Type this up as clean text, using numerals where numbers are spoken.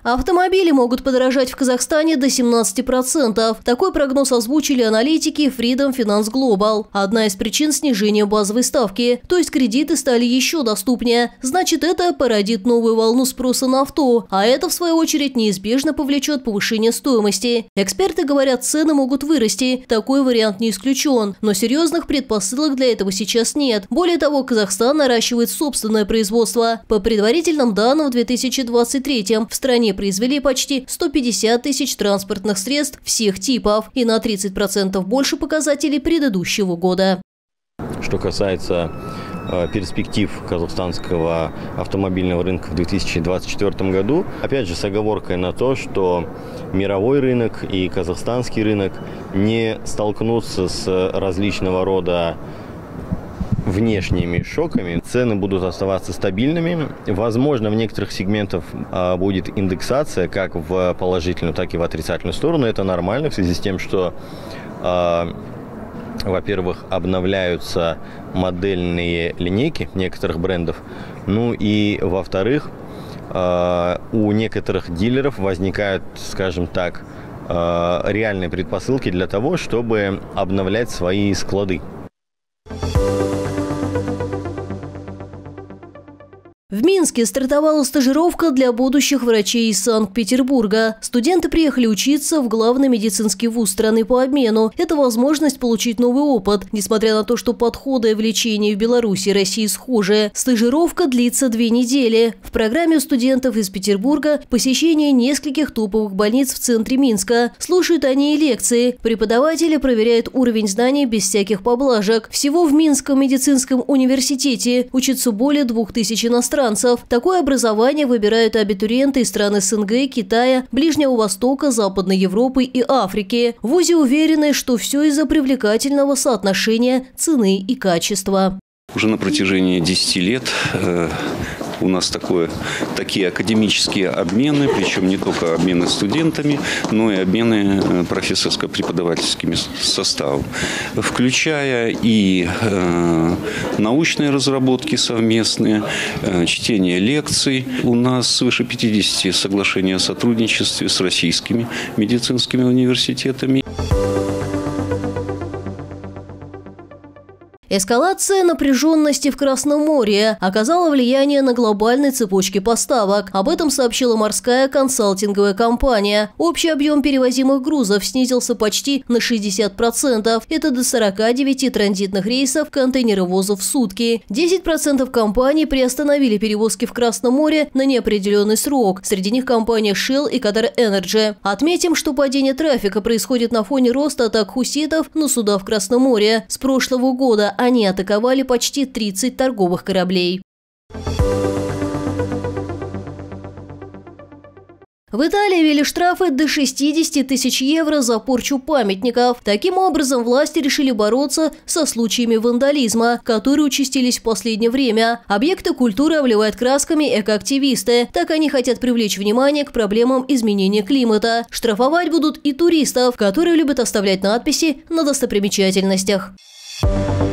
Автомобили могут подорожать в Казахстане до 17%. Такой прогноз озвучили аналитики Freedom Finance Global. Одна из причин – снижения базовой ставки, то есть кредиты стали еще доступнее. Значит, это породит новую волну спроса на авто, а это, в свою очередь, неизбежно повлечет повышение стоимости. Эксперты говорят, цены могут вырасти. Такой вариант не исключен, но серьезных предпосылок для этого сейчас нет. Более того, Казахстан наращивает собственное производство. По предварительным данным, в 2023-м в стране произвели почти 150 тысяч транспортных средств всех типов и на 30% больше показателей предыдущего года. Что касается перспектив казахстанского автомобильного рынка в 2024 году, опять же, с оговоркой на то, что мировой рынок и казахстанский рынок не столкнутся с различного рода внешними шоками, цены будут оставаться стабильными. Возможно, в некоторых сегментах будет индексация как в положительную, так и в отрицательную сторону. Это нормально в связи с тем, что, во-первых, обновляются модельные линейки некоторых брендов. Ну и, во-вторых, у некоторых дилеров возникают, скажем так, реальные предпосылки для того, чтобы обновлять свои склады. В Минске стартовала стажировка для будущих врачей из Санкт-Петербурга. Студенты приехали учиться в главный медицинский вуз страны по обмену. Это возможность получить новый опыт. Несмотря на то, что подходы в лечении в Беларуси и России схожи, стажировка длится 2 недели. В программе у студентов из Петербурга посещение нескольких топовых больниц в центре Минска. Слушают они и лекции. Преподаватели проверяют уровень знаний без всяких поблажек. Всего в Минском медицинском университете учатся более 2000 иностранцев. Такое образование выбирают абитуриенты из стран СНГ, Китая, Ближнего Востока, Западной Европы и Африки. В вузе уверены, что все из-за привлекательного соотношения цены и качества. Уже на протяжении 10 лет у нас такие академические обмены, причем не только обмены студентами, но и обмены профессорско-преподавательским составом, включая и научные разработки совместные, чтение лекций. У нас свыше 50 соглашений о сотрудничестве с российскими медицинскими университетами. Эскалация напряженности в Красном море оказала влияние на глобальные цепочки поставок. Об этом сообщила морская консалтинговая компания. Общий объем перевозимых грузов снизился почти на 60%. Это до 49 транзитных рейсов контейнеровозов в сутки. 10% компаний приостановили перевозки в Красном море на неопределенный срок. Среди них компания Shell и Qatar Energy. Отметим, что падение трафика происходит на фоне роста атак хуситов на суда в Красном море. С прошлого года они атаковали почти 30 торговых кораблей. В Италии ввели штрафы до 60 тысяч евро за порчу памятников. Таким образом, власти решили бороться со случаями вандализма, которые участились в последнее время. Объекты культуры обливают красками экоактивисты. Так они хотят привлечь внимание к проблемам изменения климата. Штрафовать будут и туристов, которые любят оставлять надписи на достопримечательностях.